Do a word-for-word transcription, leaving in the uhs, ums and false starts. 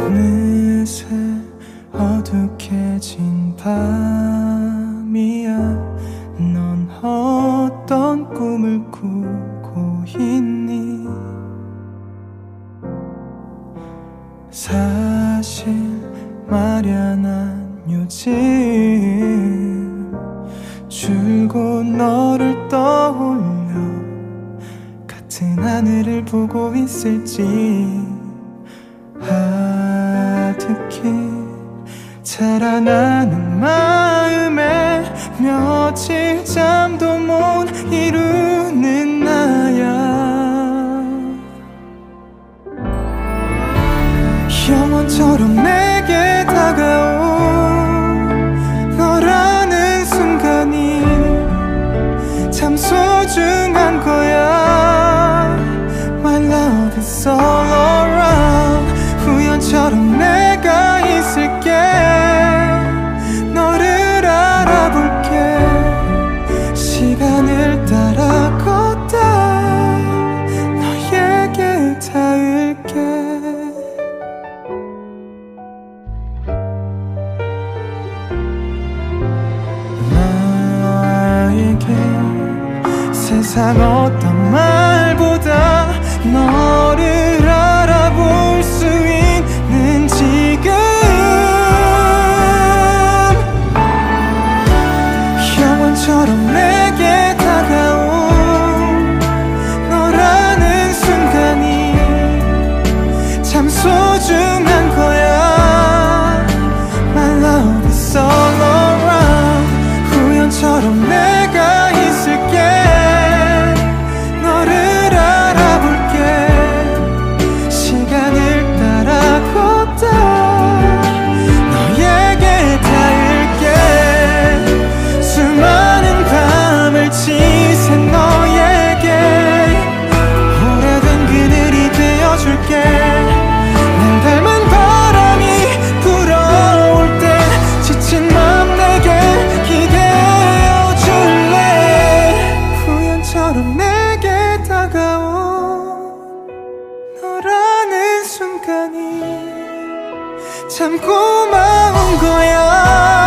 어느새 어둑해진 밤이야. 넌 어떤 꿈을 꾸고 있니? 사실 말야 난 요즘 줄곧 너를 떠올려 같은 하늘을 보고 있을지 아득히 자라나는 마음에 며칠 잠도 못 이루는 나야. 영원처럼 내게 다가온 너라는 순간이 참 소중한 거야. My love is all around. 우연처럼 내가 있을게. 너를 알아볼게. 시간을 따라 걷다 너에게 닿을게. 나에게 세상 어떤 말보다 너를 알아볼 수 있는 지금. 영원처럼 내게 다가온 너라는 순간이 참 소중한 거야. My love is all around. 우연처럼 내가 있을게. 너를 알아볼게. 시간을 따라 걷다 너에게 닿을게. 수많은 밤을 지샌 너에게 오래된 그늘이 되어줄게. 날 닮은 바람이 불어올 때 지친 맘 내게 기대어줄래. 우연처럼 내게 다가온 너라는 순간이 참 고마운 거야.